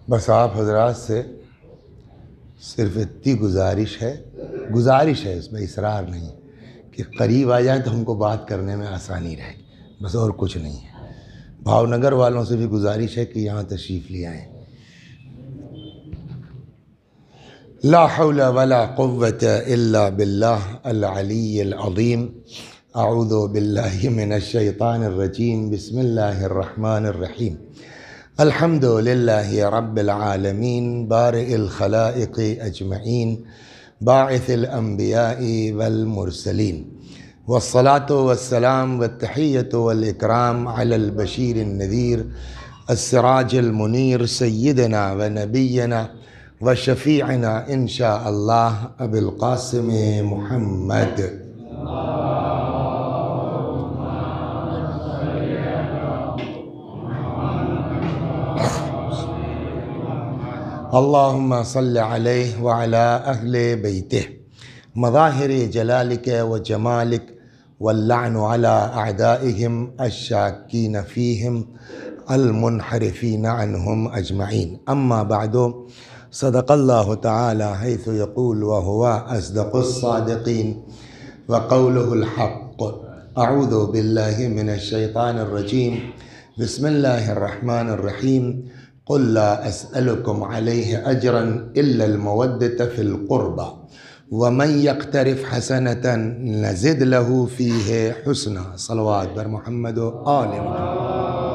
بس آپ حضرات سے صرف اتنی گزارش ہے اس میں اصرار نہیں کہ قریب آ جائیں تو ہم کو بات کرنے میں آسانی رہے گی، بس اور کچھ نہیں ہے۔ بھاؤ نگر والوں سے بھی گزارش ہے کہ یہاں تشریف لے آئیں۔ لا حول ولا قوة الا باللہ العلی العظیم۔ اعوذ باللہ من الشیطان الرجیم۔ بسم اللہ الرحمن الرحیم۔ الحمد للہ رب العالمین، بارئ الخلائق اجمعین، باعث الانبیاء والمرسلین، والصلاة والسلام والتحیۃ والاکرام علی البشیر النذیر السراج المنیر سیدنا و نبینا و شفیعنا انشاء اللہ ابی القاسم محمد۔ اللہم صل علیہ وعلی اہل بیتہ، مظاہر جلالک و جمالک، واللعن علی اعدائہم الشاکین فیہم المنحرفین عنہم اجمعین۔ اما بعد، صدق اللہ تعالی حیث یقول وہو اصدق الصادقین وقولہ الحق۔ اعوذ باللہ من الشیطان الرجیم۔ بسم اللہ الرحمن الرحیم۔ قل لا اسألکم علیہ اجرا الا المودۃ فی القربى ومن یقترف حسنۃ نزد له فیہ حسنا۔ صلوات بر محمد و آل محمد۔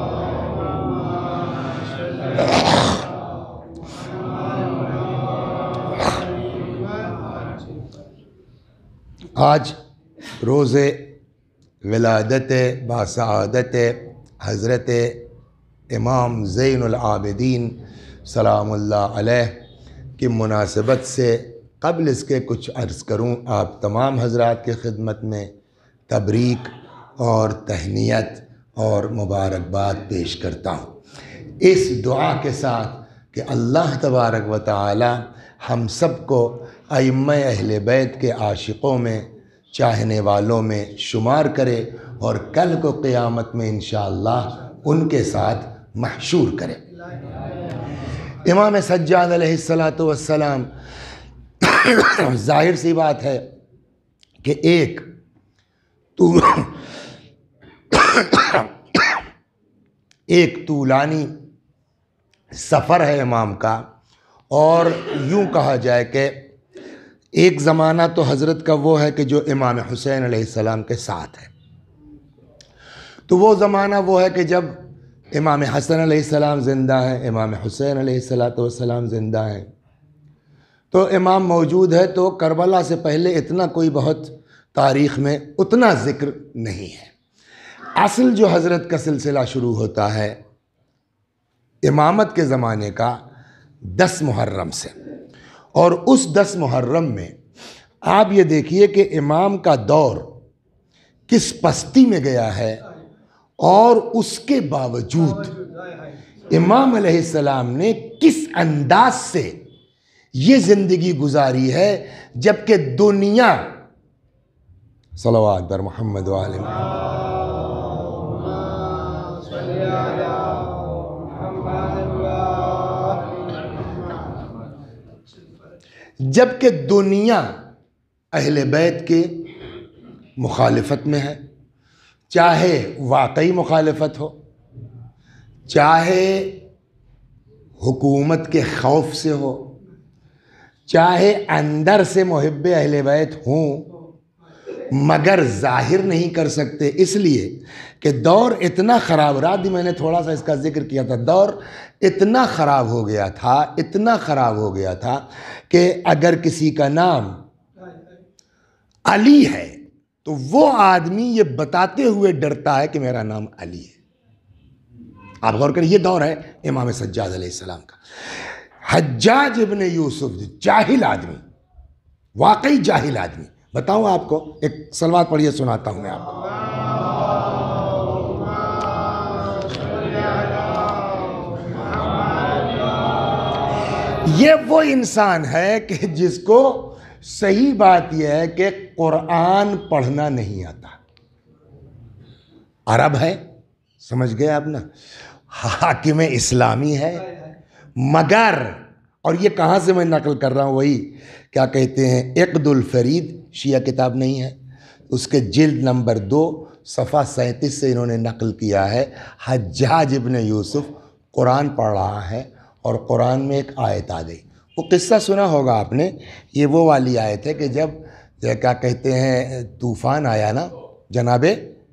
آج روز ولادت باسعادت حضرت امام زین العابدین سلام اللہ علیہ کی مناسبت سے قبل اس کے کچھ عرض کروں آپ تمام حضرات کی خدمت میں تبریک اور تہنیت اور مبارکباد پیش کرتا ہوں، اس دعا کے ساتھ کہ اللہ تبارک و تعالی ہم سب کو ائمہ اہل بیت کے عاشقوں میں، چاہنے والوں میں شمار کرے اور کل کو قیامت میں انشاءاللہ ان کے ساتھ محشور کرے۔ امام سجاد علیہ السلام، ظاہر سی بات ہے کہ ایک طولانی سفر ہے امام کا، اور یوں کہا جائے کہ ایک زمانہ تو حضرت کا وہ ہے کہ جو امام حسین علیہ السلام کے ساتھ ہے، تو وہ زمانہ وہ ہے کہ جب امام حسن علیہ السلام زندہ ہیں، امام حسین علیہ السلام زندہ ہیں، تو امام موجود ہے، تو کربلا سے پہلے اتنا کوئی بہت تاریخ میں اتنا ذکر نہیں ہے۔ اصل جو حضرت کا سلسلہ شروع ہوتا ہے امامت کے زمانے کا 10 محرم سے، اور اس 10 محرم میں آپ یہ دیکھیے کہ امام کا دور کس پستی میں گیا ہے، اور اس کے باوجود امام علیہ السلام نے کس انداز سے یہ زندگی گزاری ہے، جبکہ دنیا صلوات بر محمد و آل محمد، جبکہ دنیا اہل بیت کے مخالفت میں ہے، چاہے واقعی مخالفت ہو، چاہے حکومت کے خوف سے ہو، چاہے اندر سے محب اہل بیت ہوں، مگر ظاہر نہیں کر سکتے، اس لیے کہ دور اتنا خراب، رات بھی میں نے تھوڑا سا اس کا ذکر کیا تھا، دور اتنا خراب ہو گیا تھا کہ اگر کسی کا نام علی ہے تو وہ آدمی یہ بتاتے ہوئے ڈرتا ہے کہ میرا نام علی ہے۔ آپ غور کریں، یہ دور ہے امام سجاد علیہ السلام کا۔ حجاج ابن یوسف جاہل آدمی، واقعی جاہل آدمی، بتاؤں آپ کو، ایک صلوات پڑھیے سناتا ہوں میں آپ کو۔ یہ وہ انسان ہے کہ جس کو صحیح بات یہ ہے کہ قرآن پڑھنا نہیں آتا، عرب ہے، سمجھ گئے آپ نا، حاکم اسلامی ہے، مگر، اور یہ کہاں سے میں نقل کر رہا ہوں، وہی کیا کہتے ہیں عقد الفرید، شیعہ کتاب نہیں ہے، اس کے جلد نمبر 2 صفحہ 37 سے انہوں نے نقل کیا ہے۔ حجاج ابن یوسف قرآن پڑھ رہا ہے اور قرآن میں ایک آیت آ گئی، وہ قصہ سنا ہوگا آپ نے، یہ وہ والی آیت ہے کہ جب کیا کہتے ہیں طوفان آیا نا جناب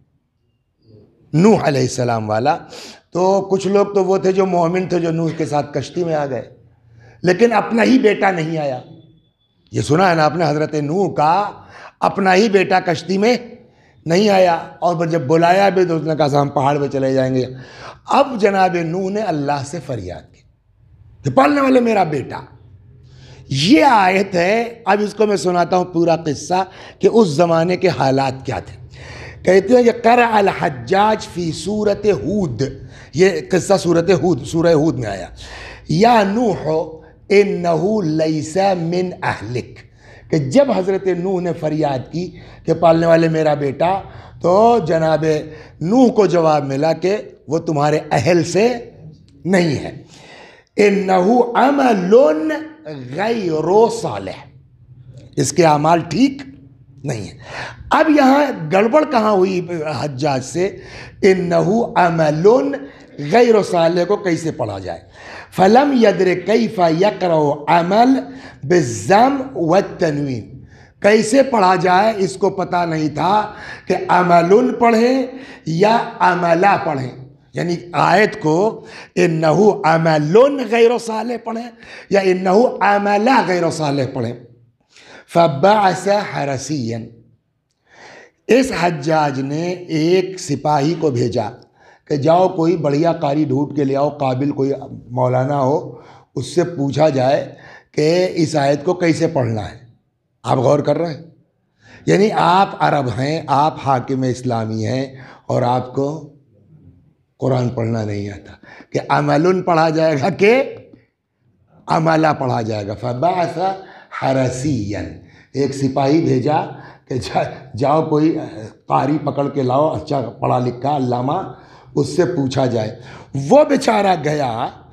نوح علیہ السلام والا، تو کچھ لوگ تو وہ تھے جو مومن تھے، جو نوح کے ساتھ کشتی میں آ گئے، لیکن اپنا ہی بیٹا نہیں آیا۔ یہ سنا ہے نا آپ نے، حضرت نوح کا اپنا ہی بیٹا کشتی میں نہیں آیا، اور جب بلایا بھی تو اس نے کہا ہم پہاڑ پہ چلے جائیں گے۔ اب جناب نوح نے اللہ سے فریاد کی کہ پالنے والے میرا بیٹا۔ یہ آیت ہے، اب اس کو میں سناتا ہوں پورا قصہ کہ اس زمانے کے حالات کیا تھے۔ کہتے ہیں کہ قرأ الحجاج فی سورۃ ہود، یہ قصہ سورہ ہود میں آیا، یا نوح انہ لیس من اہلک، کہ جب حضرت نوح نے فریاد کی کہ پالنے والے میرا بیٹا، تو جناب نوح کو جواب ملا کہ وہ تمہارے اہل سے نہیں ہے، انہ عمل غیر صالح، اس کے اعمال ٹھیک نہیں ہے۔ اب یہاں گڑبڑ کہاں ہوئی حجاج سے، انہ عمل غیر صالح کو کیسے پڑھا جائے، فلم یدرک کیف یقرأ عمل بالضم والتنوین، کیسے پڑھا جائے اس کو پتہ نہیں تھا کہ عمل پڑھیں یا عملہ پڑھیں، یعنی آیت کو انہ عمل غیر صالح پڑھیں یا انہ عملہ غیر صالح پڑھیں۔ فبعث حرسیا، اس حجاج نے ایک سپاہی کو بھیجا کہ جاؤ کوئی بڑھیا قاری ڈھونڈ کے لے آؤ، قابل کوئی مولانا ہو، اس سے پوچھا جائے کہ اس آیت کو کیسے پڑھنا ہے۔ آپ غور کر رہے ہیں، یعنی آپ عرب ہیں، آپ حاکم اسلامی ہیں، اور آپ کو قرآن پڑھنا نہیں آتا کہ عمل پڑھا جائے گا کہ عملہ پڑھا جائے گا۔ فبعث حرسیا، ایک سپاہی بھیجا کہ جاؤ کوئی قاری پکڑ کے لاؤ، اچھا پڑھا لکھا علامہ، اس سے پوچھا جائے۔ وہ بیچارہ گیا،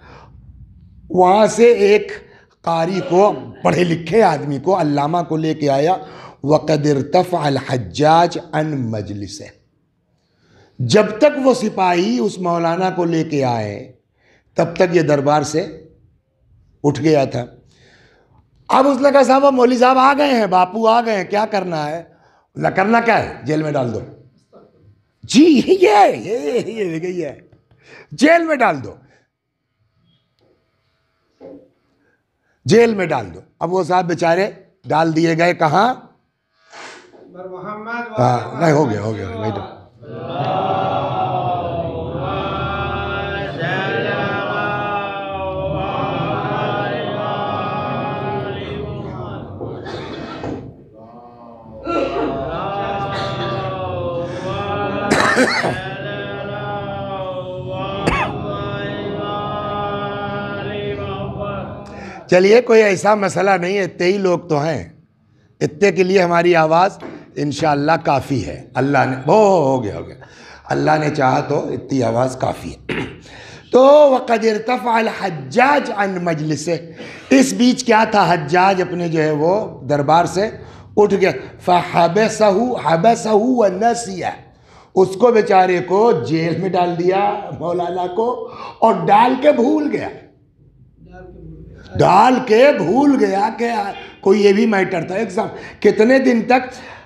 وہاں سے ایک قاری کو، پڑھے لکھے آدمی کو، علامہ کو لے کے آیا۔ وقد ارتفع الحجاج عن مجلسہ، جب تک وہ سپاہی اس مولانا کو لے کے آئے تب تک یہ دربار سے اٹھ گیا تھا۔ اب اس نے کہا صاحب مولوی صاحب آ گئے ہیں، باپو آ گئے ہیں، کیا کرنا ہے؟ کرنا کیا ہے؟ جیل میں ڈال دو۔ جی یہ ہے، جیل میں ڈال دو، جیل میں ڈال دو۔ اب وہ صاحب بیچارے ڈال دیے گئے، کہاں؟ نہیں، ہو گیا بیٹا۔ چلیے کوئی ایسا مسئلہ نہیں ہے، اتنے ہی لوگ تو ہیں، اتنے کے لیے ہماری آواز انشاءاللہ کافی ہے۔ اللہ نے ہو گیا اللہ نے چاہا تو اتنی آواز کافی ہے۔ تو وقد ارتفع الحجاج عن مجلسہ، اس بیچ کیا تھا، حجاج اپنے جو ہے وہ دربار سے اٹھ گیا۔ فحبسہ ونسیہ، اس کو بیچارے کو جیل میں ڈال دیا، مولانا کو، اور ڈال کے بھول گیا کہ کوئی یہ بھی میٹر تھا۔ ایگزام کتنے دن تک؟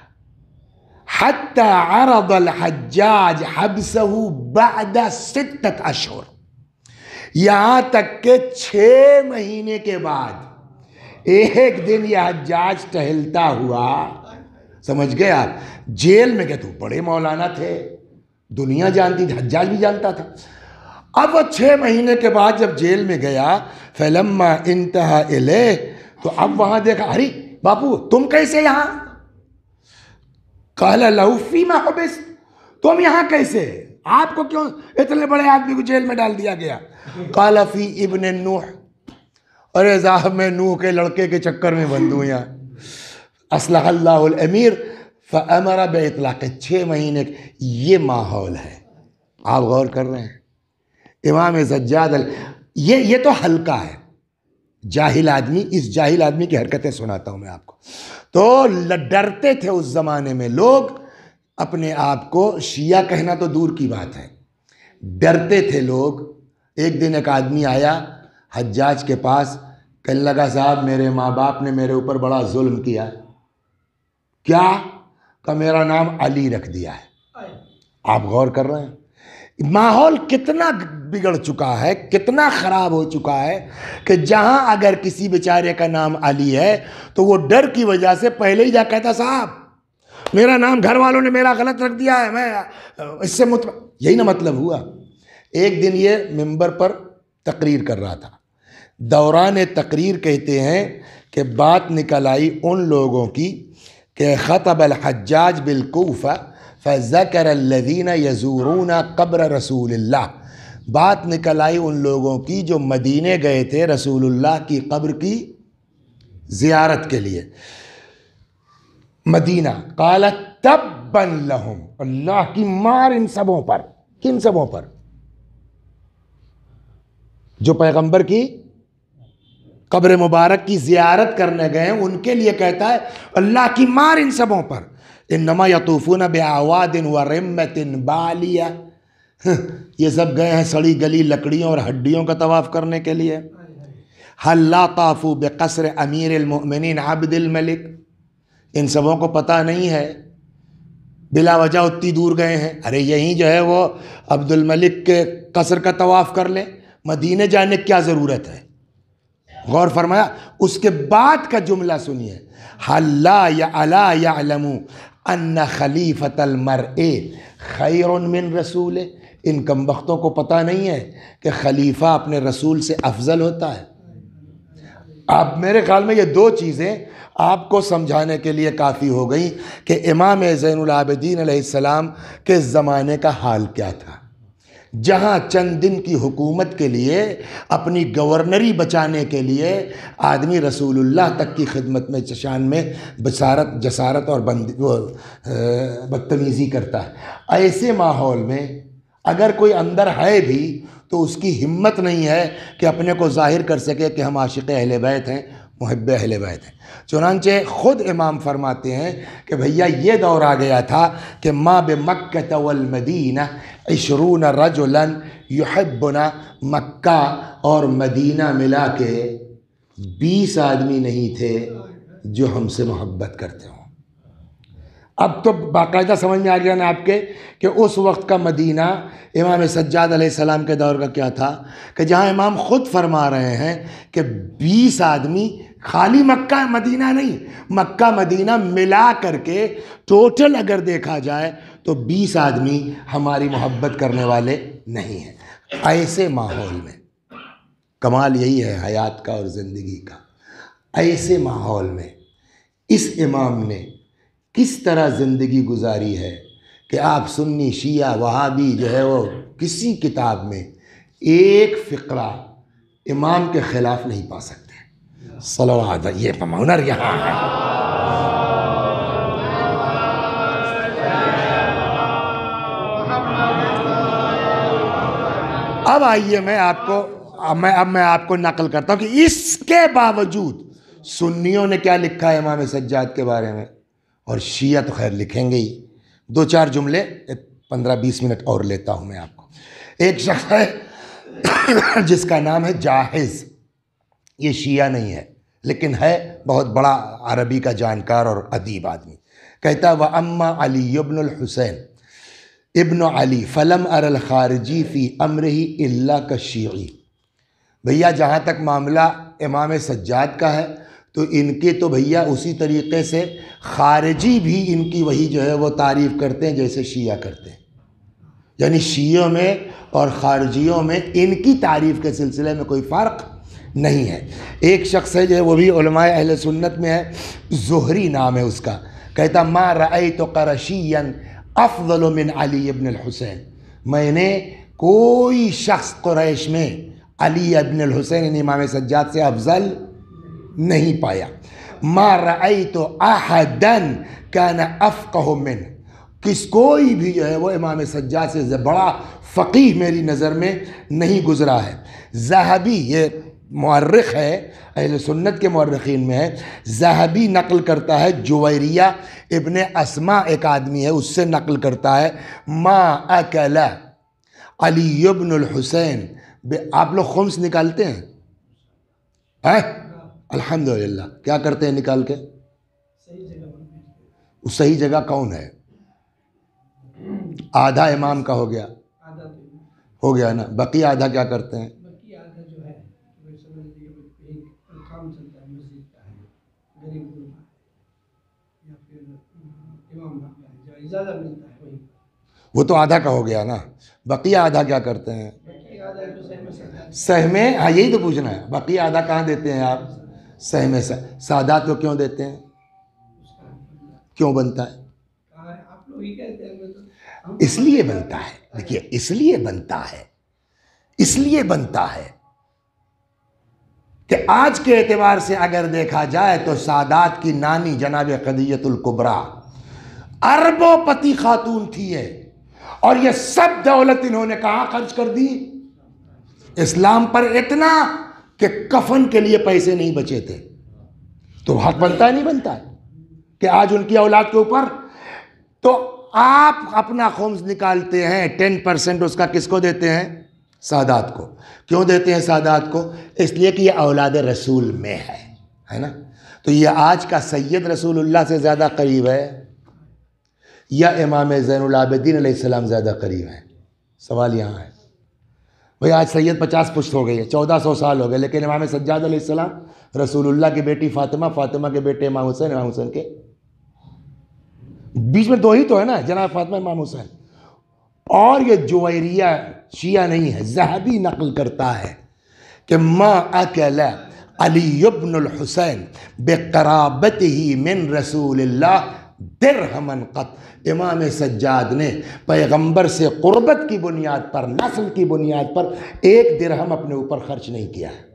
حتی عرض الحجاج حبسہ بعد 6 اشہر، یہاں تک کہ 6 مہینے کے بعد ایک دن یہ حجاج ٹہلتا ہوا، سمجھ گئے آپ، جیل میں گئے، تو بڑے مولانا تھے، دنیا جانتی تھی، حجاج بھی جانتا تھا۔ اب وہ 6 مہینے کے بعد جب جیل میں گیا، فلما انتہا الیہ، تو اب وہاں دیکھا، ارے باپو تم کیسے یہاں؟ قال لہ فیما حبست، تم یہاں کیسے؟ آپ کو کیوں اتنے بڑے آدمی کو جیل میں ڈال دیا گیا؟ قال فی ابن نوح، ارے صاحب میں نوح کے لڑکے کے چکر میں بند ہوں یہاں۔ اصلح اللہ الامیر فامر باطلاق، 6 مہینے، یہ ماحول ہے۔ آپ غور کر رہے ہیں؟ امام سجاد یہ تو ہلکا ہے، جاہل آدمی، اس جاہل آدمی کی حرکتیں سناتا ہوں میں آپ کو. تو ڈرتے تھے اس زمانے میں لوگ اپنے آپ کو، شیعہ کہنا تو دور کی بات ہے، ڈرتے تھے لوگ. ایک دن ایک آدمی آیا حجاج کے پاس، کہنے لگا صاحب میرے ماں باپ نے میرے اوپر بڑا ظلم کیا. کیا؟ کہ میرا نام علی رکھ دیا ہے. آپ غور کر رہے ہیں ماحول کتنا بگڑ چکا ہے، کتنا خراب ہو چکا ہے کہ جہاں اگر کسی بیچارے کا نام علی ہے تو وہ ڈر کی وجہ سے پہلے ہی جا کہتا صاحب میرا نام گھر والوں نے میرا غلط رکھ دیا ہے، میں اس سے یہی نا مطلب ہوا. ایک دن یہ ممبر پر تقریر کر رہا تھا، دوران تقریر کہتے ہیں کہ بات نکل آئی ان لوگوں کی کہ خطب الحجاج بالکوفہ فذکر الذین یزورون قبر رسول اللہ. بات نکل آئی ان لوگوں کی جو مدینے گئے تھے رسول اللہ کی قبر کی زیارت کے لیے مدینہ. قالت تبا لہم، اللہ کی مار ان سبوں پر. کن سبوں پر؟ جو پیغمبر کی قبر مبارک کی زیارت کرنے گئے ہیں ان کے لیے کہتا ہے اللہ کی مار ان سبوں پر. انما یطوفون باعواد ورمۃ بالیہ، یہ سب گئے ہیں سڑی گلی لکڑیوں اور ہڈیوں کا طواف کرنے کے لیے. حل لا طافوا بقصر امیر المؤمنین عبد الملک، ان سبوں کو پتہ نہیں ہے بلا وجہ اتنی دور گئے ہیں. ارے یہیں جو ہے وہ عبد الملک کے قصر کا طواف کر لیں، مدینے جانے کی کیا ضرورت ہے. غور فرمایا. اس کے بعد کا جملہ سنیے، حل لا الا یعلم ان خلیفۃ المرء خیر من رسول. ان کمبختوں کو پتہ نہیں ہے کہ خلیفہ اپنے رسول سے افضل ہوتا ہے. اب میرے خیال میں یہ دو چیزیں آپ کو سمجھانے کے لیے کافی ہو گئی کہ امام زین العابدین علیہ السلام کے زمانے کا حال کیا تھا. جہاں چند دن کی حکومت کے لیے، اپنی گورنری بچانے کے لیے آدمی رسول اللہ تک کی خدمت میں شان میں جسارت اور بدتمیزی کرتا ہے. ایسے ماحول میں اگر کوئی اندر ہے بھی تو اس کی ہمت نہیں ہے کہ اپنے کو ظاہر کر سکے کہ ہم عاشق اہل بیت ہیں، محب اہل بیت ہیں. چنانچہ خود امام فرماتے ہیں کہ بھیا یہ دور آ گیا تھا کہ ما بمکہ والمدینہ 20 رجلا یحبنا، مکہ اور مدینہ ملا کے 20 آدمی نہیں تھے جو ہم سے محبت کرتے ہوں. اب تو باقاعدہ سمجھ میں آ گیا نا آپ کے کہ اس وقت کا مدینہ امام سجاد علیہ السلام کے دور کا کیا تھا، کہ جہاں امام خود فرما رہے ہیں کہ 20 آدمی، خالی مکہ مدینہ نہیں، مکہ مدینہ ملا کر کے ٹوٹل اگر دیکھا جائے تو 20 آدمی ہماری محبت کرنے والے نہیں ہیں. ایسے ماحول میں، کمال یہی ہے حیات کا اور زندگی کا، ایسے ماحول میں اس امام نے کس طرح زندگی گزاری ہے کہ آپ سنی شیعہ وہابی جو ہے وہ کسی کتاب میں ایک فقرہ امام کے خلاف نہیں پا سکتے. صلوات، یہ ہنر یہاں ہے. اب آئیے میں آپ کو نقل کرتا ہوں کہ اس کے باوجود سنیوں نے کیا لکھا ہے امام سجاد کے بارے میں، اور شیعہ تو خیر لکھیں گے ہی. 2-4 جملے 15-20 منٹ اور لیتا ہوں میں آپ کو. ایک شخص ہے جس کا نام ہے جاحظ، یہ شیعہ نہیں ہے لیکن ہے بہت بڑا عربی کا جانکار اور ادیب آدمی. کہتا ہے وَأَمَّا عَلِيُّ ابْنُ الْحُسَيْنِ ابن علی فلم ار الخارجی فی امرہی اللہ کالشیعی. بھیا جہاں تک معاملہ امام سجاد کا ہے تو ان کے تو بھیا اسی طریقے سے خارجی بھی ان کی وہی جو ہے وہ تعریف کرتے ہیں جیسے شیعہ کرتے ہیں. یعنی شیعوں میں اور خارجیوں میں ان کی تعریف کے سلسلے میں کوئی فرق نہیں ہے. ایک شخص ہے جو ہے وہ بھی علماء اہل سنت میں ہے، زہری نام ہے اس کا. کہتا ما رأیت قرشیا افضل من علی ابن الحسین. میں نے کوئی شخص قریش میں علی ابن الحسین یعنی امام سجاد سے افضل نہیں پایا. ما رأیت احدا کان افقہ منہ، کوئی بھی جو ہے وہ امام سجاد سے بڑا فقیہ میری نظر میں نہیں گزرا ہے۔ ذہبی، یہ مورخ ہے، اہل سنت کے مورخین میں ہے، ذہبی نقل کرتا ہے، جویریہ ابن اسما ایک آدمی ہے، اس سے نقل کرتا ہے، ما اکل علی ابن الحسین، آپ لوگ خمس نکالتے ہیں؟ الحمدللہ، کیا کرتے ہیں نکال کے؟ اس صحیح جگہ کون ہے؟ آدھا امام کا ہو گیا نا، بقیہ آدھا کیا کرتے ہیں؟ وہ تو آدھا کا ہو گیا نا، بقیہ آدھا کیا کرتے ہیں؟ سہمے، ہاں یہی تو پوچھنا ہے، بقیہ آدھا کہاں دیتے ہیں آپ؟ سہمے سے۔ سادات کو کیوں دیتے ہیں؟ کیوں بنتا ہے؟ اس لیے بنتا ہے، دیکھیے اس لیے بنتا ہے کہ آج کے اعتبار سے اگر دیکھا جائے تو سادات کی نانی جناب خدیجۃ الکبریٰ اربوں پتی خاتون تھی ہے، اور یہ سب دولت انہوں نے کہاں خرچ کر دی؟ اسلام پر، اتنا کہ کفن کے لیے پیسے نہیں بچے تھے۔ تو حق بنتا ہے نہیں بنتا ہے کہ آج ان کی اولاد کے اوپر، تو آپ اپنا خمس نکالتے ہیں 10% اس کا کس کو دیتے ہیں؟ سادات کو۔ کیوں دیتے ہیں سادات کو؟ اس لیے کہ یہ اولاد رسول میں ہے نا۔ تو یہ آج کا سید رسول اللہ سے زیادہ قریب ہے یا امام زین العابدین علیہ السلام زیادہ قریب ہے؟ سوال یہاں ہے بھئی۔ آج سید 50 پشت ہو گئی ہے، 1400 سال ہو گئے، لیکن امام سجاد علیہ السلام، رسول اللہ کی بیٹی فاطمہ، فاطمہ کے بیٹے امام حسین، امام حسین کے بیچ میں دو ہی تو ہے نا، جناب فاطمہ امام حسین۔ اور یہ جویریہ شیعہ نہیں ہے، ذہبی نقل کرتا ہے کہ ما اکل علی ابن الحسین بقرابتہ من رسول اللہ درہما قط، امام سجاد نے پیغمبر سے قربت کی بنیاد پر، نسل کی بنیاد پر 1 درہم اپنے اوپر خرچ نہیں کیا ہے۔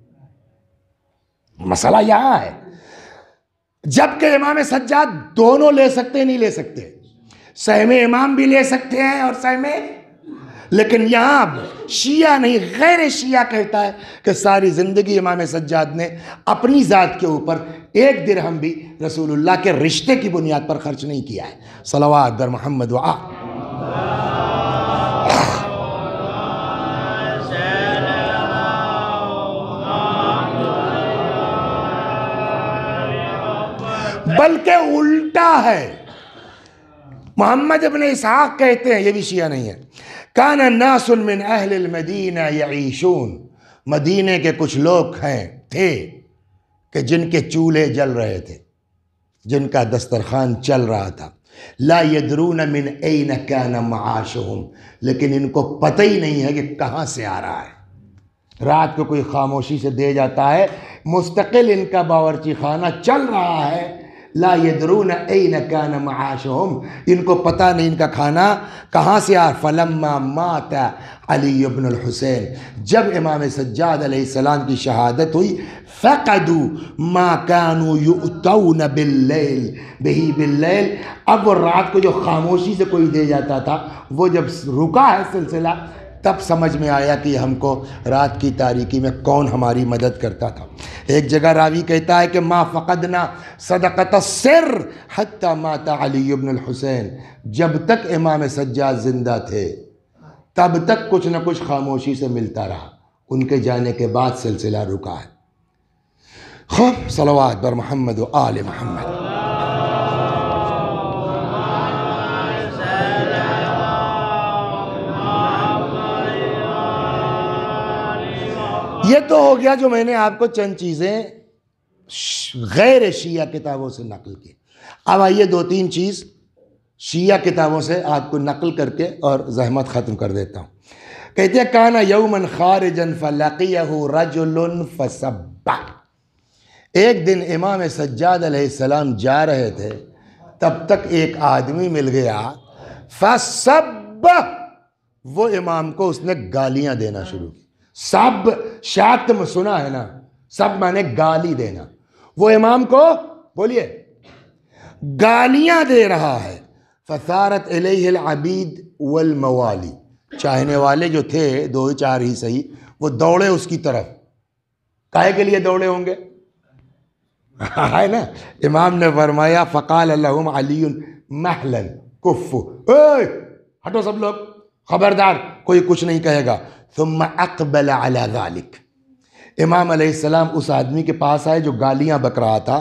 مسئلہ یہاں ہے، جبکہ امام سجاد دونوں لے سکتے نہیں لے سکتے، سہم امام بھی لے سکتے ہیں اور سہم، لیکن یہاں شیعہ نہیں، غیر شیعہ کہتا ہے کہ ساری زندگی امام سجاد نے اپنی ذات کے اوپر 1 درہم بھی رسول اللہ کے رشتے کی بنیاد پر خرچ نہیں کیا ہے۔ صلوات بر محمد و آل۔ بلکہ الٹا ہے، محمد ابن اسحاق کہتے ہیں، یہ بھی شیعہ نہیں ہے، کان الناس من اہل المدینہ یعیشون، مدینے کے کچھ لوگ تھے کہ جن کے چولہے جل رہے تھے، جن کا دسترخوان چل رہا تھا، لا یدرون من این کان معاشہم، لیکن ان کو پتہ ہی نہیں ہے کہ کہاں سے آ رہا ہے۔ رات کو کوئی خاموشی سے دے جاتا ہے، مستقل ان کا باورچی خانہ چل رہا ہے، لا یدرون این کان معاشہم، ان کو پتہ نہیں ان کا کھانا کہاں سے آ۔ فلما مات علی ابن الحسین، جب امام سجاد علیہ السلام کی شہادت ہوئی، فقدوا ما كانوا یؤتون باللیل بہی باللیل، اب وہ رات کو جو خاموشی سے کوئی دے جاتا تھا، وہ جب رکا ہے سلسلہ، تب سمجھ میں آیا کہ ہم کو رات کی تاریکی میں کون ہماری مدد کرتا تھا۔ ایک جگہ راوی کہتا ہے کہ ما فقدنا صدقۃ السر حتی مات علی ابن الحسین، جب تک امام سجاد زندہ تھے تب تک کچھ نہ کچھ خاموشی سے ملتا رہا، ان کے جانے کے بعد سلسلہ رکا ہے۔ خوب صلوات بر محمد و آل محمد۔ یہ تو ہو گیا جو میں نے آپ کو چند چیزیں غیر شیعہ کتابوں سے نقل کی۔ اب آئیے 2-3 چیز شیعہ کتابوں سے آپ کو نقل کر کے اور زحمت ختم کر دیتا ہوں۔ کہتے ہیں کانا یومن خارجن فلقیہ رجل فسبہ، ایک دن امام سجاد علیہ السلام جا رہے تھے، تب تک ایک آدمی مل گیا، فسبہ، وہ امام کو اس نے گالیاں دینا شروع کی۔ سب شاتم سنا ہے نا، سب مانے گالی دینا، وہ امام کو بولیے گالیاں دے رہا ہے، فثارت الیہ العبید والموالی، چاہنے والے جو تھے دو چار ہی صحیح، وہ دوڑے اس کی طرف. کاہے کے لیے دوڑے ہوں گے؟ ہے نا. امام نے فرمایا فقال لهم علی مہلا کفو، ہٹو سب لوگ، خبردار کوئی کچھ نہیں کہے گا. ثم اقبل علی ذلک، امام علیہ السلام اس آدمی کے پاس آئے جو گالیاں بک رہا تھا.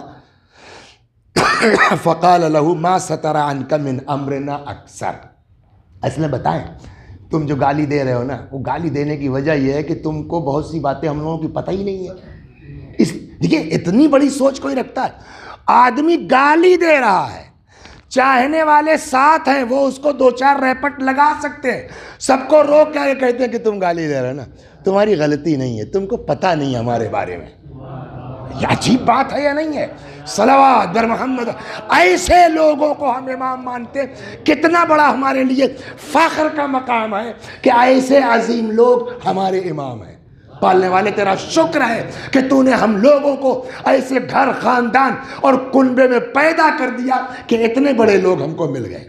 فقال له ما ستر عنك من امرنا اکثر، اصل بتائیں تم جو گالی دے رہے ہو نا، وہ گالی دینے کی وجہ یہ ہے کہ تم کو بہت سی باتیں ہم لوگوں کی پتہ ہی نہیں ہے. دیکھیے اتنی بڑی سوچ کوئی رکھتا ہے. آدمی گالی دے رہا ہے، چاہنے والے ساتھ ہیں، وہ اس کو دو چار ریپٹ لگا سکتے ہیں، سب کو روک کے کہتے ہیں کہ تم گالی دے رہے ہو نا، تمہاری غلطی نہیں ہے، تم کو پتہ نہیں ہے ہمارے بارے میں. یہ عجیب بات ہے یا نہیں ہے؟ صلوات بر محمد. ایسے لوگوں کو ہم امام مانتے، کتنا بڑا ہمارے لیے فخر کا مقام ہے کہ ایسے عظیم لوگ ہمارے امام ہیں. پالنے والے تیرا شکر ہے کہ تو نے ہم لوگوں کو ایسے گھر خاندان اور کنبے میں پیدا کر دیا کہ اتنے بڑے لوگ ہم کو مل گئے.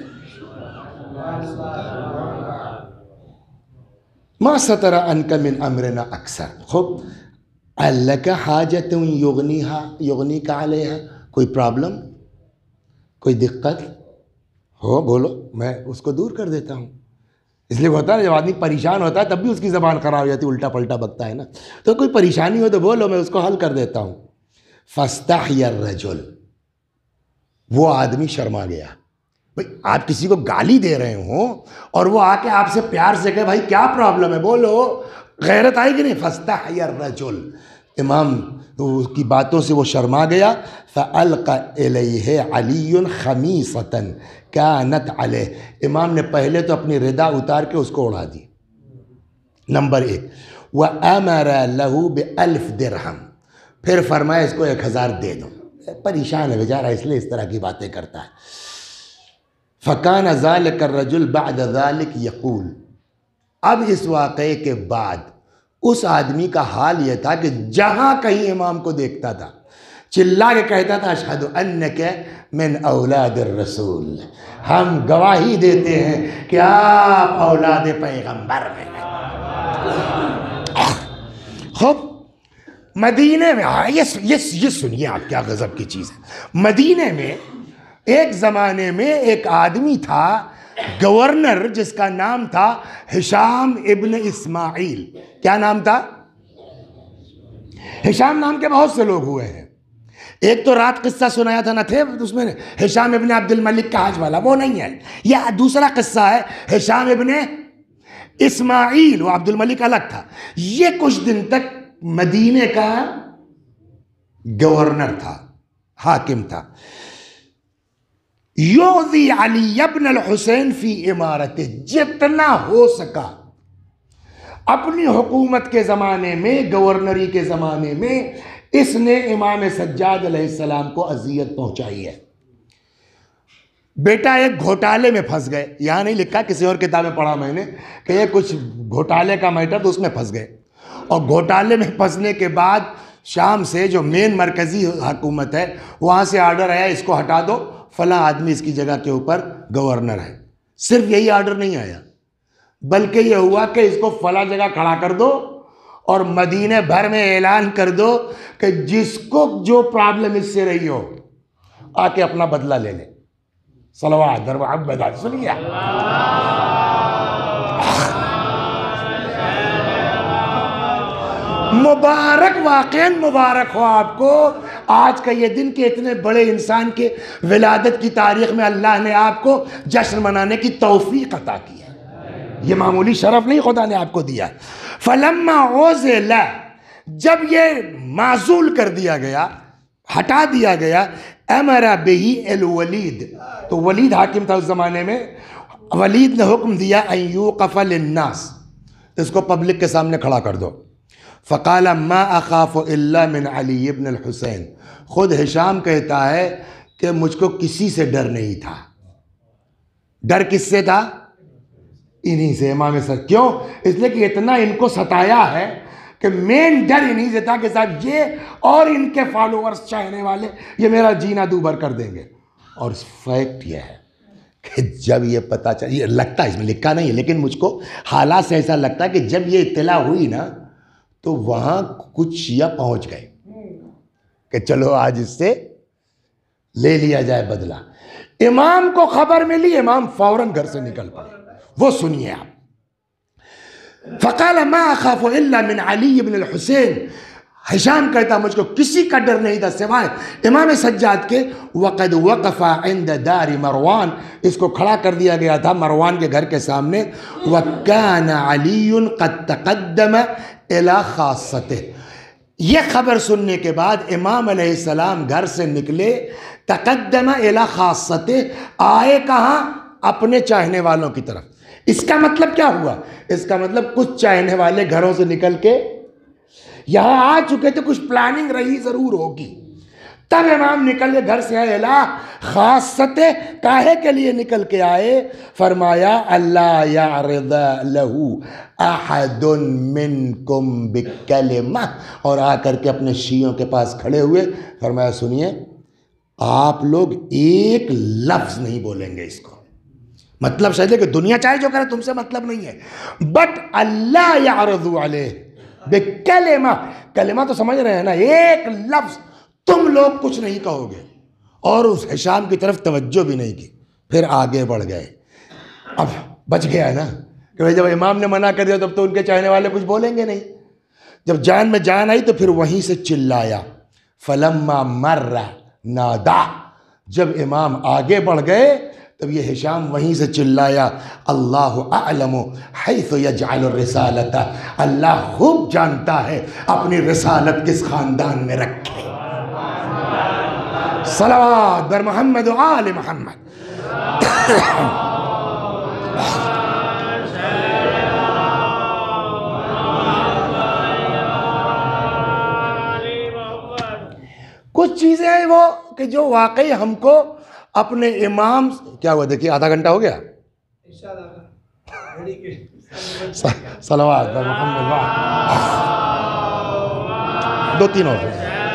ما ستر عنک من امرنا اکثر. خوب، لک حاجت یغنیک علیہا، کوئی پرابلم، کوئی دقت ہو بولو، میں اس کو دور کر دیتا ہوں. اس لیے ہوتا ہے جب آدمی پریشان ہوتا ہے تب بھی اس کی زبان خراب ہو جاتی ہے، الٹا پلٹا بکتا ہے نا. تو کوئی پریشانی ہو تو بولو، میں اس کو حل کر دیتا ہوں. فاستحی الرجل، وہ آدمی شرما گیا. بھئی آپ کسی کو گالی دے رہے ہوں اور وہ آ کے آپ سے پیار سے کہے بھائی کیا پرابلم ہے بولو، غیرت آئی کہ نہیں؟ فاستحی الرجل، امام اس کی باتوں سے وہ شرما گیا. فَأَلْقَ إِلَيْهِ عَلِيٌّ خَمِيصَةً كَانَتْ عَلَيْهِ، امام نے پہلے تو اپنی ردا اتار کے اس کو اڑا دی، نمبر 1. وَأَمَرَ لَهُ بِأَلْفِ دِرْہَم، پھر فرمایا اس کو 1000 دے دو. پریشان ہے بیچارہ، اس لیے اس طرح کی باتیں کرتا ہے. فَكَانَ ذَلِكَ الرَّجُلُ بَعْدَ ذَلِكَ يَقُولُ، اب اس واقعے کے بعد اس آدمی کا حال یہ تھا کہ جہاں کہیں امام کو دیکھتا تھا چلا کے کہتا تھا اشہد انک من اولاد الرسول، ہم گواہی دیتے ہیں کہ آپ اولاد پیغمبر ہیں. خوب مدینے میں یہ سنیے آپ کیا غضب کی چیز ہے. مدینے میں ایک زمانے میں ایک آدمی تھا گورنر، جس کا نام تھا ہشام ابن اسماعیل. کیا نام تھا؟ ہشام نام کے بہت سے لوگ ہوئے ہیں. ایک تو رات قصہ سنایا تھا نہ تھے اس میں، ہشام ابن عبد الملک کا حج والا، وہ نہیں ہے. یہ دوسرا قصہ ہے ہشام ابن اسماعیل، وہ عبد الملک الگ تھا. یہ کچھ دن تک مدینے کا گورنر تھا، حاکم تھا. یؤذی علی ابن الحسین فی امارتہ، جتنا ہو سکا اپنی حکومت کے زمانے میں، گورنری کے زمانے میں اس نے امام سجاد علیہ السلام کو اذیت پہنچائی ہے. بیٹا ایک گھوٹالے میں پھنس گئے، یہاں نہیں لکھا، کسی اور کتاب میں پڑھا میں نے کہ یہ کچھ گھوٹالے کا میٹر، تو اس میں پھنس گئے. اور گھوٹالے میں پھنسنے کے بعد شام سے جو مین مرکزی حکومت ہے وہاں سے آرڈر آیا اس کو ہٹا دو، فلاں آدمی اس کی جگہ کے اوپر گورنر ہے. صرف یہی آرڈر نہیں آیا بلکہ یہ ہوا کہ اس کو فلاں جگہ کھڑا کر دو اور مدینے بھر میں اعلان کر دو کہ جس کو جو پرابلم اس سے رہی ہو آ کے اپنا بدلہ لے لے. صلوات در محمد. سنیے مبارک، واقعاً مبارک ہو آپ کو آج کا یہ دن کہ اتنے بڑے انسان کے ولادت کی تاریخ میں اللہ نے آپ کو جشن منانے کی توفیق عطا کی ہے. یہ معمولی شرف نہیں خدا نے آپ کو دیا. فلما عُزِلَ، جب یہ معزول کر دیا گیا، ہٹا دیا گیا، امر بہ الولید، تو ولید حاکم تھا اس زمانے میں. ولید نے حکم دیا ان یوقف للناس، اس کو پبلک کے سامنے کھڑا کر دو. فقال ما اخاف الا من علی ابن الحسین، خود ہشام کہتا ہے کہ مجھ کو کسی سے ڈر نہیں تھا. ڈر کس سے تھا؟ انہی سے، امام سر. کیوں؟ اس لیے کہ اتنا ان کو ستایا ہے کہ مین ڈر انہی سے تھا کہ صاحب یہ اور ان کے فالوورز چاہنے والے یہ میرا جینا دوبھر کر دیں گے. اور فیکٹ یہ ہے کہ جب یہ پتہ چلا، یہ لگتا ہے اس میں لکھا نہیں ہے لیکن مجھ کو حالات سے ایسا لگتا ہے کہ جب یہ اطلاع ہوئی نا تو وہاں کچھ شیعہ پہنچ گئے کہ چلو آج اس سے لے لیا جائے بدلہ. امام کو خبر ملی، امام فوراً گھر سے نکل پڑے. وہ سنیے آپ. فقال ما اخاف الا من علی بن الحسین. ہشام کہتا مجھ کو کسی کا ڈر نہیں تھا سوائے امام سجاد کے. وقد وقف عند دار مروان. اس کو کھڑا کر دیا گیا تھا مروان کے گھر کے سامنے. وكان علی قد تقدم الى خاصته. یہ خبر سننے کے بعد امام علیہ السلام گھر سے نکلے. تقدم الى خاصته. آئے کہاں؟ اپنے چاہنے والوں کی طرف. اس کا مطلب کیا ہوا؟ اس کا مطلب کچھ چاہنے والے گھروں سے نکل کے یہاں آ چکے تھے، کچھ پلاننگ رہی ضرور ہوگی. تب امام نکل کے گھر سے آئے. الہ خاصتے کاہے کے لیے نکل کے آئے؟ فرمایا اللہ یعرض لہو احد منکم بکلمہ. اور آ کر کے اپنے شیعوں کے پاس کھڑے ہوئے. فرمایا سنیے، آپ لوگ ایک لفظ نہیں بولیں گے اس کو. مطلب شاید ہے کہ دنیا چاہے جو کرے تم سے مطلب نہیں ہے، بٹ اللہ یعرض علیہ بکلمہ. کلمہ تو سمجھ رہے ہیں نا، ایک لفظ تم لوگ کچھ نہیں کہو گے. اور اس ہشام کی طرف توجہ بھی نہیں کی. پھر آگے بڑھ گئے. اب بچ گیا ہے نا کہ جب امام نے منع کر دیا تب تو ان کے چاہنے والے کچھ بولیں گے نہیں. جب جان میں جان آئی تو پھر وہیں سے چلایا. فلما مر نادا. جب امام آگے بڑھ گئے تب یہ ہشام وہیں سے چلایا اللہ اعلم حیث یجعل الرسالۃ. اللہ خوب جانتا ہے اپنی رسالت کس خاندان میں رکھے. صلوات بر محمد و آل محمد. کچھ چیزیں ہیں وہ کہ جو واقعی ہم کو اپنے امام. کیا ہوا دیکھیے آدھا گھنٹہ ہو گیا. صلوات بر محمد. دو تین اور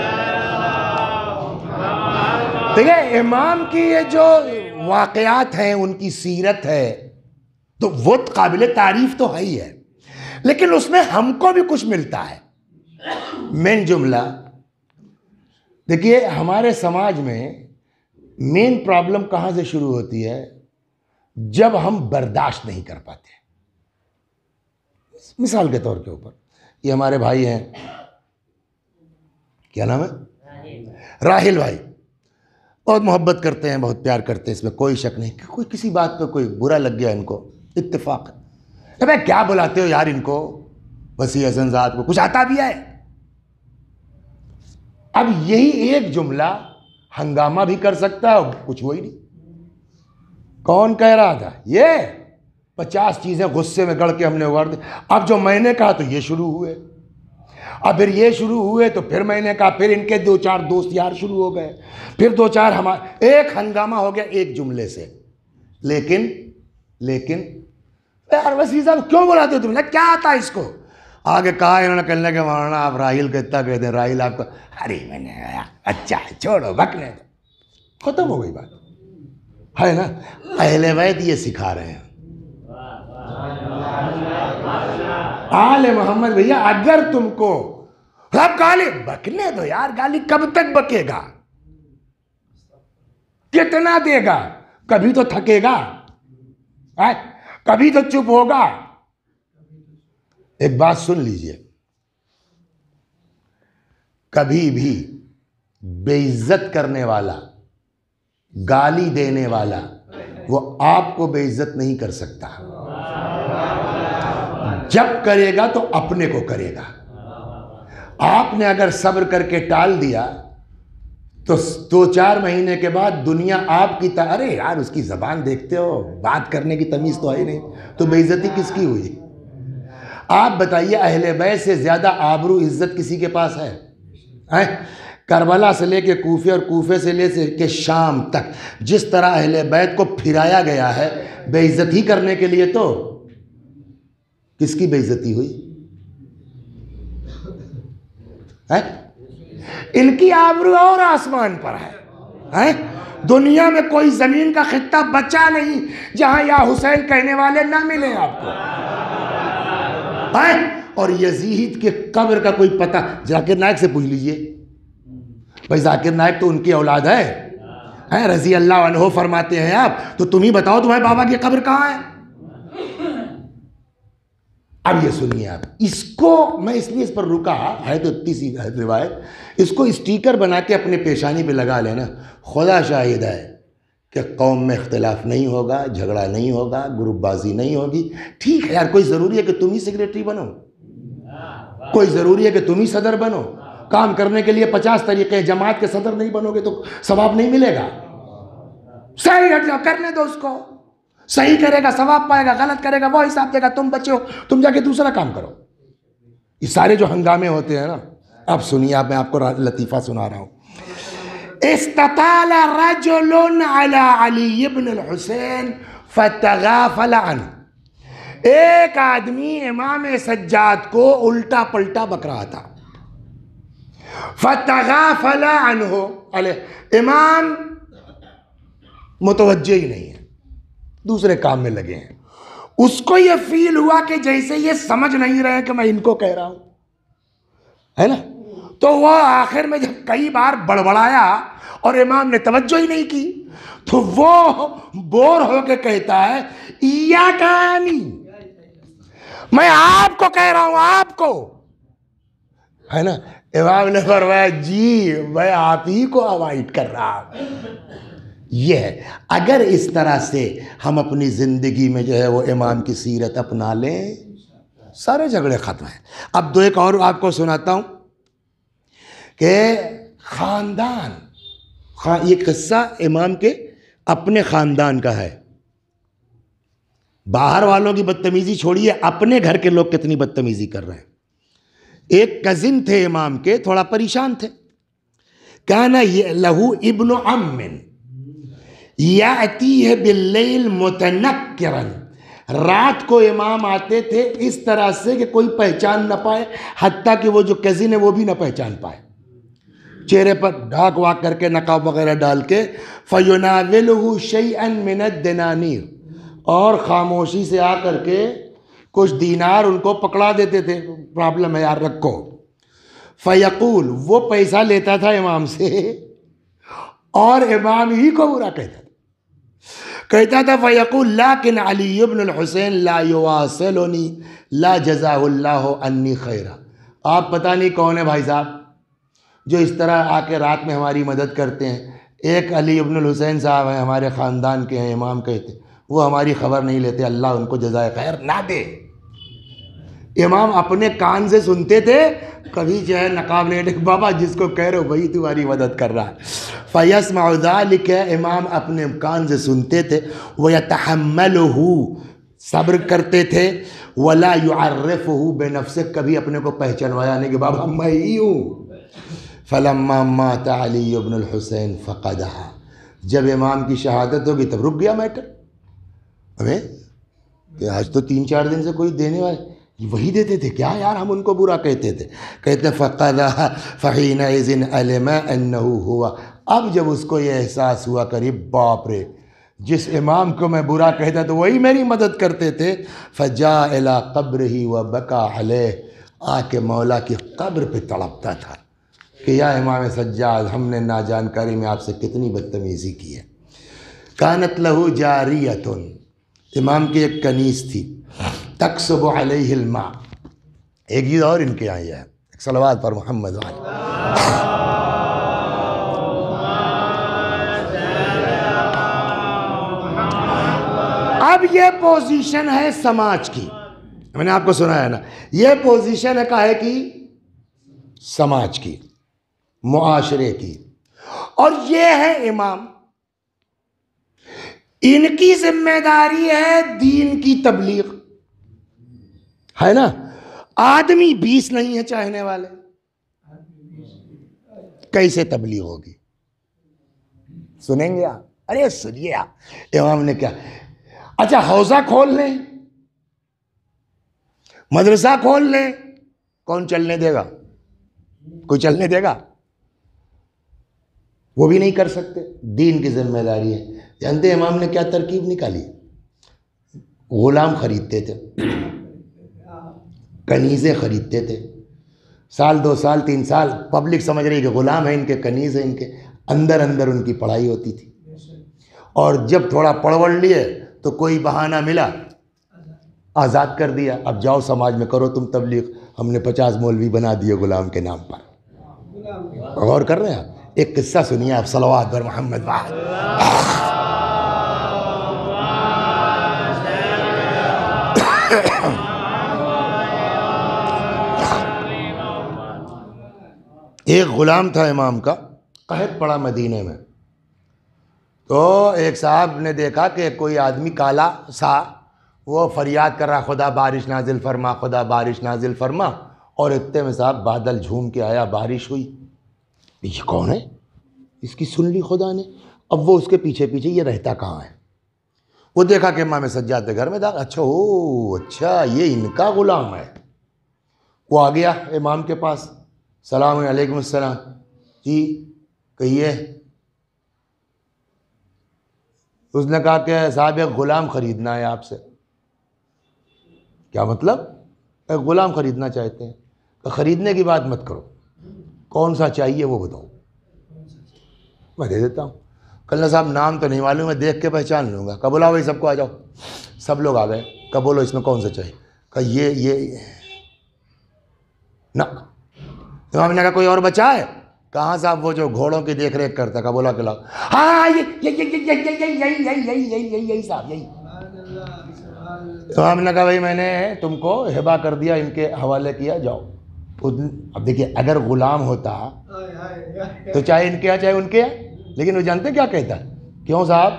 دیکھیں امام کی یہ جو واقعات ہیں، ان کی سیرت ہے تو وہ قابل تعریف تو ہے ہی ہے، لیکن اس میں ہم کو بھی کچھ ملتا ہے. مین جملہ دیکھیے، ہمارے سماج میں مین پرابلم کہاں سے شروع ہوتی ہے؟ جب ہم برداشت نہیں کر پاتے. مثال کے طور کے اوپر یہ ہمارے بھائی ہیں، کیا نام ہے؟ راہل بھائی. بہت محبت کرتے ہیں، بہت پیار کرتے ہیں، اس میں کوئی شک نہیں. کوئی کسی بات پہ کوئی برا لگ گیا ان کو، اتفاق ہے. بھائی کیا بلاتے ہو یار ان کو، وسیع حسن ذات کو کچھ آتا بھی ہے. اب یہی ایک جملہ ہنگامہ بھی کر سکتا ہے، کچھ وہی نہیں. کون کہہ رہا تھا؟ یہ 50 چیزیں غصے میں گڑ کے ہم نے اگاڑ دی. اب جو میں نے کہا تو یہ شروع ہوئے، اب پھر یہ شروع ہوئے تو پھر میں نے کہا، پھر ان کے 2-4 دوست یار شروع ہو گئے، پھر 2-4 ہمارے، ایک ہنگامہ ہو گیا ایک جملے سے. لیکن یار وسیع صاحب کیوں بلاتے ہو تم نے، کیا آتا ہے اس کو؟ آگے کہا انہوں نے، کہنے کہ مولانا آپ راہیل کو اتنا کہتے ہیں، راہیل آپ کو، ارے میں نے اچھا ہے چھوڑو بکنے دو. ختم ہو گئی بات ہے نا. اہل بیت یہ سکھا رہے ہیں. آل محمد بھیا اگر تم کو رب گالی بکنے دو یار، گالی کب تک بکے گا، کتنا دے گا؟ کبھی تو تھکے گا، کبھی تو چپ ہوگا. ایک بات سن لیجئے، کبھی بھی بے عزت کرنے والا، گالی دینے والا، وہ آپ کو بے عزت نہیں کر سکتا. جب کرے گا تو اپنے کو کرے گا. آپ نے اگر صبر کر کے ٹال دیا تو 2-4 مہینے کے بعد دنیا آپ کی ارے یار اس کی زبان دیکھتے ہو، بات کرنے کی تمیز تو ہے نہیں، تو بے عزتی کس کی ہوئی؟ آپ بتائیے، اہل بیت سے زیادہ آبرو عزت کسی کے پاس ہے؟ کربلا سے لے کے کوفے اور کوفے سے لے کے شام تک جس طرح اہل بیت کو پھرایا گیا ہے بے عزت ہی کرنے کے لیے، تو کس کی بے عزتی ہوئی؟ ان کی آبرو اور آسمان پر ہے. دنیا میں کوئی زمین کا خطہ بچا نہیں جہاں یا حسین کہنے والے نہ ملیں آپ کو. اور یزید کے قبر کا کوئی پتہ ذاکر نائک سے پوچھ لیجئے. بھائی ذاکر نائک تو ان کی اولاد ہے رضی اللہ عنہ فرماتے ہیں آپ, تو تم ہی بتاؤ تمہارے بابا کی قبر کہاں ہے. اب یہ سنیے آپ, اس کو میں اس لیے اس پر رکا ہے تو اتنی سی روایت, اس کو اسٹیکر بنا کے اپنے پیشانی پہ لگا لینا. خدا شاہد ہے کہ قوم میں اختلاف نہیں ہوگا, جھگڑا نہیں ہوگا, گروپ بازی نہیں ہوگی. ٹھیک ہے یار, کوئی ضروری ہے کہ تم ہی سیکریٹری بنو, کوئی ضروری ہے کہ تم ہی صدر بنو. کام کرنے کے لیے 50 طریقے, جماعت کے صدر نہیں بنو گے تو ثواب نہیں ملے گا. صحیح ہٹ جاؤ, کرنے دو اس کو, صحیح کرے گا ثواب پائے گا, غلط کرے گا وہ حساب دے گا, تم بچے ہو, تم جا کے دوسرا کام کرو. یہ سارے جو ہنگامے ہوتے ہیں نا, اب سنیے میں آپ کو لطیفہ سنا رہا ہوں. استطال رجل على علی ابن الحسین فتغافل عنہ. ایک آدمی امام سجاد کو الٹا پلٹا بک رہا تھا. فتغافل عنہ علیہ, امام متوجہ ہی نہیں ہے, دوسرے کام میں لگے ہیں. اس کو یہ فیل ہوا کہ جیسے یہ سمجھ نہیں رہے کہ میں ان کو کہہ رہا ہوں, ہے نا. تو وہ آخر میں جب کئی بار بڑبڑایا اور امام نے توجہ ہی نہیں کی, تو وہ بور ہو کے کہتا ہے ایاکانی, میں آپ کو کہہ رہا ہوں, آپ کو, ہے نا. امام نے فرمایا جی میں آپ ہی کو اوائڈ کر رہا ہوں. یہ ہے, اگر اس طرح سے ہم اپنی زندگی میں جو ہے وہ امام کی سیرت اپنا لیں, سارے جھگڑے ختم ہیں. اب دو ایک اور آپ کو سناتا ہوں کہ خاندان, یہ قصہ امام کے اپنے خاندان کا ہے. باہر والوں کی بدتمیزی چھوڑیے, اپنے گھر کے لوگ کتنی بدتمیزی کر رہے ہیں. ایک کزن تھے امام کے, تھوڑا پریشان تھے. کانا لہو ابن عم یاتیہ باللیل متنکرا, رات کو امام آتے تھے اس طرح سے کہ کوئی پہچان نہ پائے, حتیٰ کہ وہ جو کزن ہے وہ بھی نہ پہچان پائے, چہرے پر ڈھاک واک کر کے, نقاب وغیرہ ڈال کے. فَيُنَاوِلُهُ شَيْئًا مِنَ الدِّنَانِيرِ, اور خاموشی سے آ کر کے کچھ دینار ان کو پکڑا دیتے تھے, پرابلم ہے یار رکھو. فَيَقُول, وہ پیسہ لیتا تھا امام سے اور امام ہی کو برا کہتا تھا. فَيَقُول لَكِنْ عَلِيُّ بْنُ الْحُسَيْن لَا يُوَاصِلُنِي لَا جَزَاهُ اللَّهُ عَنِّي خَيْرًا. آپ پتہ نہیں کون ہے بھائی صاحب جو اس طرح آ کے رات میں ہماری مدد کرتے ہیں. ایک علی ابن الحسین صاحب ہیں, ہمارے خاندان کے ہیں, امام کہتے, وہ ہماری خبر نہیں لیتے, اللہ ان کو جزائے خیر نہ دے. امام اپنے کان سے سنتے تھے, کبھی جو ہے نقاب لے بابا جس کو کہہ رہے ہو وہی تمہاری مدد کر رہا ہے. فَيَسْمَعُ ذَلِكَ, امام اپنے کان سے سنتے تھے. وَيَتَحَمَّلُهُ, صبر کرتے تھے. وَلَا يُعَرِّفُهُ بِنَفْسِهِ, کبھی اپنے کو پہچانوایا نہیں کہ بابا میں ہی ہوں. فَلَمَّا مَاتَ عَلِيُّ بْنُ الْحُسَيْن فَقَدَهَا, جب امام کی شہادت ہوگی تب رک گیا میٹر. ہمیں کہ آج تو 3-4 دن سے کوئی دینے والے, وہی دیتے تھے کیا یار, ہم ان کو برا کہتے تھے. کہتے فَقَدَهَا فَحِينَئِذٍ عَلِمَ أَنَّهُ هُوَ, اب جب اس کو یہ احساس ہوا قریب, باپ رے جس امام کو میں برا کہتا تو وہی میری مدد کرتے تھے. فَجَاءَ إِلَىٰ قَبْرِهِ وَبَكَىٰ عَلَيْهِ, آ کے مولا کی قبر پہ تڑپتا تھا کہ یا امام سجاد, ہم نے ناجانکاری میں آپ سے کتنی بدتمیزی کی ہے. كانت له جاریۃ, امام کی ایک کنیز تھی. تکسب علیہ الماء, ایک چیز اور ان کے یہاں یہ ہے, صلوات پر محمد وعلی. اب یہ پوزیشن ہے سماج کی, میں نے آپ کو سنایا نا, یہ پوزیشن ہے کاہے کی, سماج کی, معاشرے کی. اور یہ ہے امام, ان کی ذمہ داری ہے دین کی تبلیغ, ہے نا. آدمی 20 نہیں ہے چاہنے والے, کیسے تبلیغ ہوگی؟ سنیں گے آپ؟ ارے سنیے آپ, امام نے کیا, اچھا حوضہ کھول لیں, مدرسہ کھول لیں, کون چلنے دے گا؟ کوئی چلنے دے گا؟ وہ بھی نہیں کر سکتے، دین کی ذمہ داری ہے۔ جانتے ہیں امام نے کیا ترکیب نکالی؟ غلام خریدتے تھے، کنیزیں خریدتے تھے، سال 2 سال 3 سال پبلک سمجھ رہی کہ غلام ہے ان کے، کنیز ہے ان کے، اندر اندر ان کی پڑھائی ہوتی تھی، اور جب تھوڑا پڑوڑ لیے تو کوئی بہانہ ملا آزاد کر دیا، اب جاؤ سماج میں کرو تم تبلیغ، ہم نے 50 مولوی بنا دیے غلام کے نام پر۔ غور کر رہے ہیں آپ؟ ایک قصہ سنیے آپ، صلوات بر محمد واحد۔ ایک غلام تھا امام کا، قحط پڑا مدینے میں، تو ایک صاحب نے دیکھا کہ کوئی آدمی کالا سا وہ فریاد کر رہا، خدا بارش نازل فرما، خدا بارش نازل فرما، اور اتنے میں صاحب بادل جھوم کے آیا، بارش ہوئی۔ یہ کون ہے؟ اس کی سن لی خدا نے۔ اب وہ اس کے پیچھے پیچھے، یہ رہتا کہاں ہے؟ وہ دیکھا کہ امام سجاد کے گھر میں تھا، اچھا اچھا یہ ان کا غلام ہے۔ وہ آ گیا امام کے پاس، سلام علیکم السلام، جی کہیے۔ اس نے کہا کہ صاحب ایک غلام خریدنا ہے آپ سے۔ کیا مطلب؟ ایک غلام خریدنا چاہتے ہیں؟ تو خریدنے کی بات مت کرو، کون سا چاہیے وہ بتاؤ، میں دے دیتا ہوں۔ کلنا صاحب نام تو نہیں معلوم، میں دیکھ کے پہچان لوں گا۔ کہا بولا بھائی سب کو آ جاؤ، سب لوگ آ گئے۔ کہا بولو اس میں کون سا چاہیے؟ کہا یہ نہ۔ امام نے کہا کوئی اور بچا ہے؟ کہاں صاحب وہ جو گھوڑوں کی دیکھ ریکھ کرتا؟ کہا بولا کہ لاؤ۔ ہاں یہی صاحب یہی۔ امام نے کہا بھائی میں نے تم کو ہبہ کر دیا، ان کے حوالے کیا، جاؤ۔ اب دیکھیے اگر غلام ہوتا تو چاہے ان کے چاہے ان کے، لیکن وہ جانتے کیا کہتا ہے؟ کیوں صاحب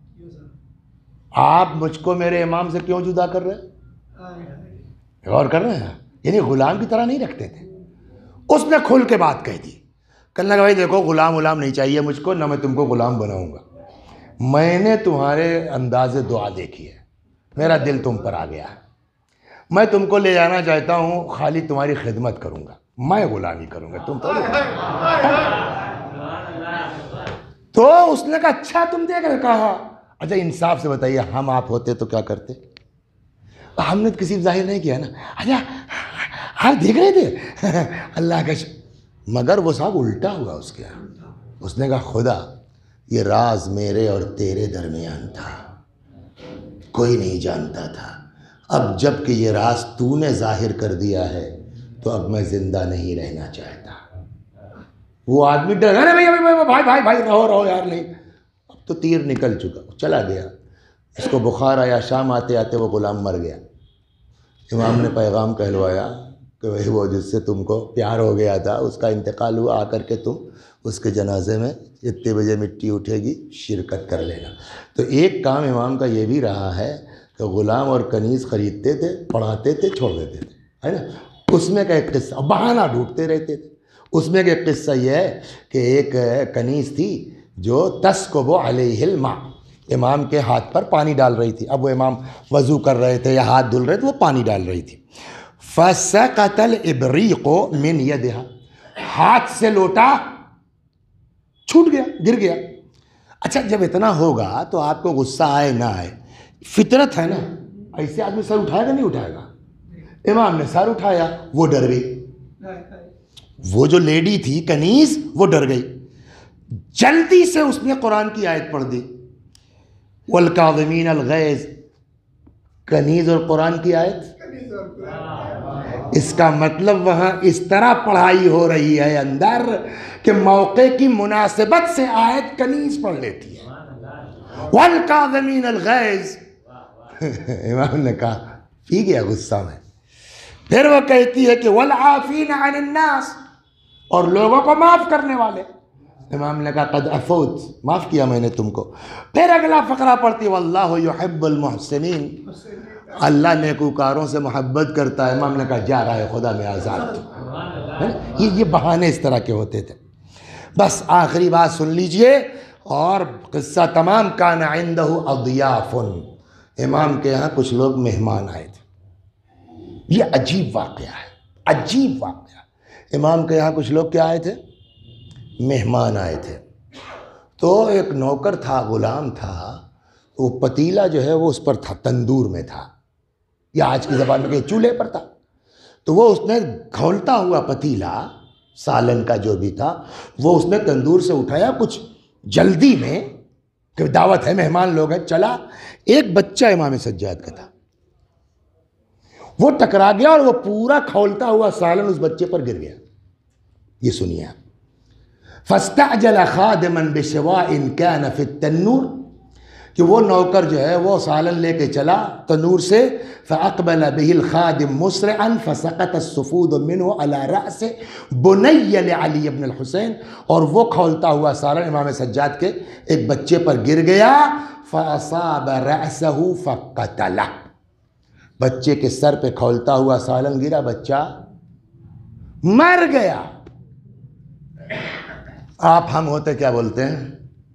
آپ مجھ کو میرے امام سے کیوں جدا کر رہے؟ غور کر رہے ہیں؟ یعنی غلام کی طرح نہیں رکھتے تھے۔ اس نے کھل کے بات کہہ دی، کہنے لگا بھائی دیکھو غلام نہیں چاہیے مجھ کو، نہ میں تم کو غلام بناؤں گا، میں نے تمہارے انداز دعا دیکھی ہے، میرا دل تم پر آ گیا ہے، میں تم کو لے جانا چاہتا ہوں، خالی تمہاری خدمت کروں گا، میں غلامی کروں گا، تم تھوڑی۔ تو اس نے کہا اچھا تم دیکھ رہے؟ کہا اچھا انصاف سے بتائیے ہم آپ ہوتے تو کیا کرتے؟ ہم نے کسی ظاہر نہیں کیا نا، اچھا آپ دیکھ رہے تھے اللہ کا مگر وہ صاحب الٹا ہوا اس کے۔ اس نے کہا خدا یہ راز میرے اور تیرے درمیان تھا، کوئی نہیں جانتا تھا، اب جب کہ یہ راز تو نے ظاہر کر دیا ہے تو اب میں زندہ نہیں رہنا چاہتا۔ وہ آدمی ڈر، ارے بھائی رہو یار، نہیں اب تو تیر نکل چکا، چلا گیا۔ اس کو بخار آیا، شام آتے آتے وہ غلام مر گیا۔ امام نے پیغام کہلوایا کہ وہی وہ جس سے تم کو پیار ہو گیا تھا اس کا انتقال ہوا، آ کر کے تم اس کے جنازے میں اتنے بجے مٹی اٹھے گی شرکت کر لینا۔ تو ایک کام امام کا یہ بھی رہا ہے کہ غلام اور کنیز خریدتے تھے، پڑھاتے تھے، چھوڑ دیتے تھے، ہے نا۔ اس میں کا ایک قصہ، بہانہ ڈھونڈتے رہتے تھے۔ اس میں کا ایک قصہ یہ ہے کہ ایک کنیز تھی جو تسکب علیہ الماء، امام کے ہاتھ پر پانی ڈال رہی تھی۔ اب وہ امام وضو کر رہے تھے یا ہاتھ دھل رہے تھے، وہ پانی ڈال رہی تھی۔ فسقط الابریق من یدها، ہاتھ سے لوٹا چھوٹ گیا، گر گیا۔ اچھا جب اتنا ہوگا تو آپ کو غصہ آئے نہ آئے، فطرت ہے نا، ایسے آدمی سر اٹھائے گا نہیں اٹھائے گا؟ امام نے سر اٹھایا، وہ ڈر گئی، وہ جو لیڈی تھی کنیز وہ ڈر گئی، جلدی سے اس نے قرآن کی آیت پڑھ دی، والکاظمین الغیظ، کنیز اور قرآن کی آیت۔ اس کا مطلب وہاں اس طرح پڑھائی ہو رہی ہے اندر کہ موقع کی مناسبت سے آیت کنیز پڑھ لیتی ہے، والکاظمین الغیظ۔ امام نے کہا پی گیا غصہ میں۔ پھر وہ کہتی ہے کہ والعافین عن الناس، اور لوگوں کو معاف کرنے والے۔ امام نے کہا قد عفوت، معاف کیا میں نے تم کو۔ پھر اگلا فقرہ پڑھتی واللہ یحب المحسنین، اللہ نیکوکاروں سے محبت کرتا ہے۔ امام نے کہا جا رہا ہے خدا میں آزاد تو۔ یہ بہانے اس طرح کے ہوتے تھے۔ بس آخری بات سن لیجئے اور قصہ تمام۔ کان عنده اضیاف، امام کے یہاں کچھ لوگ مہمان آئے تھے۔ یہ عجیب واقعہ ہے، عجیب واقعہ۔ امام کے یہاں کچھ لوگ کیا آئے تھے؟ مہمان آئے تھے۔ تو ایک نوکر تھا، غلام تھا، وہ پتیلا جو ہے وہ اس پر تھا، تندور میں تھا، یا آج کی زبان میں کہ چولہے پر تھا. تو وہ اس نے کھولتا ہوا پتیلا سالن کا جو بھی تھا وہ اس نے تندور سے اٹھایا، کچھ جلدی میں کہ دعوت ہے، مہمان لوگ ہیں، چلا. ایک بچہ امام سجاد کا تھا، وہ ٹکرا گیا اور وہ پورا کھولتا ہوا سالن اس بچے پر گر گیا. یہ سنیے آپ. فاستعجل خادما بشواء كان في التنور، کہ وہ نوکر جو ہے وہ سالن لے کے چلا تنور سے. فاقبل به الخادم مسرعا فسقط السفود منه على راس بني لعلي بن الحسين، اور وہ کھولتا ہوا سالن امام سجاد کے ایک بچے پر گر گیا. فاصاب راسه فقتله، بچے کے سر پہ کھولتا ہوا سالن گرا، بچہ مر گیا. آپ ہم ہوتے کیا بولتے ہیں؟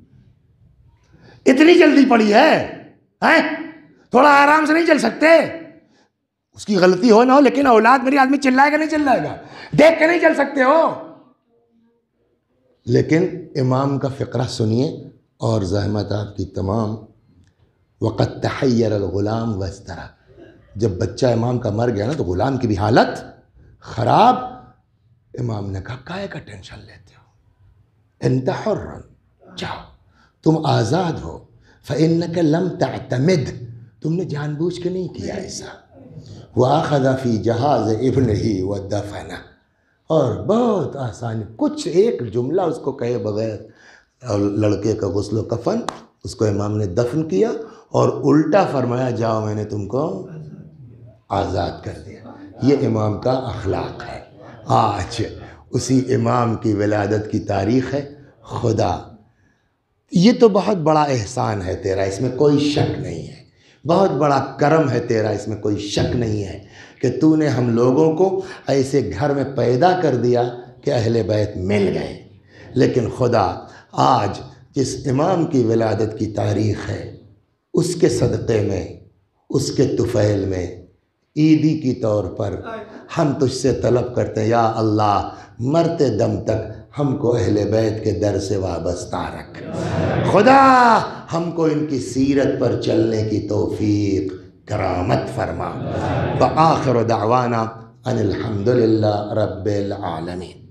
اتنی جلدی پڑی ہے، تھوڑا آرام سے نہیں چل سکتے؟ اس کی غلطی ہو نہ ہو، لیکن اولاد میری آدمی چلائے گا نہیں چلائے گا؟ دیکھ کے نہیں چل سکتے ہو. لیکن امام کا فقرہ سنیے اور زحمت آپ کی تمام. وقد تحیر الغلام واضطرب، جب بچہ امام کا مر گیا نا تو غلام کی بھی حالت خراب. امام نے کہا کائے کا ٹینشن لیتے ہو، انت حر، جاؤ تم آزاد ہو. فإنك لم تعتمد، تم نے جان بوجھ کے نہیں کیا ایسا. وأخذ في جهاز ابنه ودفنه، اور بہت آسان، کچھ ایک جملہ اس کو کہے بغیر اور لڑکے کا غسل و کفن اس کو امام نے دفن کیا اور الٹا فرمایا جاؤ میں نے تم کو آزاد کر دیا. یہ امام کا اخلاق ہے. آج اسی امام کی ولادت کی تاریخ ہے. خدا یہ تو بہت بڑا احسان ہے تیرا، اس میں کوئی شک نہیں ہے. بہت بڑا کرم ہے تیرا، اس میں کوئی شک نہیں ہے کہ تو نے ہم لوگوں کو ایسے گھر میں پیدا کر دیا کہ اہل بیت مل گئے. لیکن خدا آج جس امام کی ولادت کی تاریخ ہے اس کے صدقے میں، اس کے طفیل میں، عیدی کی طور پر ہم تجھ سے طلب کرتے ہیں یا اللہ مرتے دم تک ہم کو اہل بیت کے در سے وابستہ رکھ. خدا ہم کو ان کی سیرت پر چلنے کی توفیق کرامت فرما. وآخر دعوانا ان الحمدللہ رب العالمین.